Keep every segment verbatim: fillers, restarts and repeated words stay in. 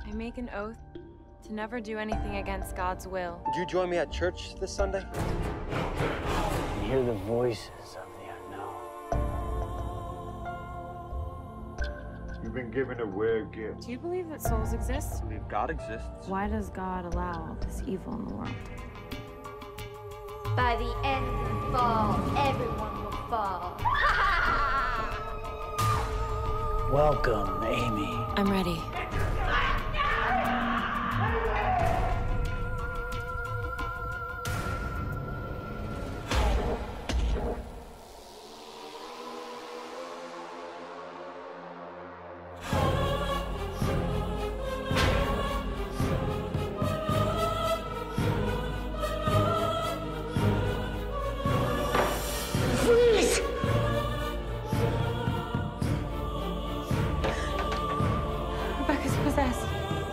I make an oath to never do anything against God's will. Would you join me at church this Sunday? And hear the voices of the unknown. You've been given a rare gift. Do you believe that souls exist? I believe God exists. Why does God allow all this evil in the world? By the end of the fall, everyone will fall. Welcome, Amy. I'm ready. Please! Rebecca's possessed.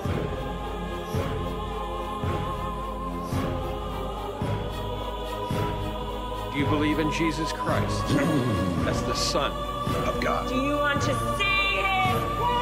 Do you believe in Jesus Christ as the Son of God? Do you want to see his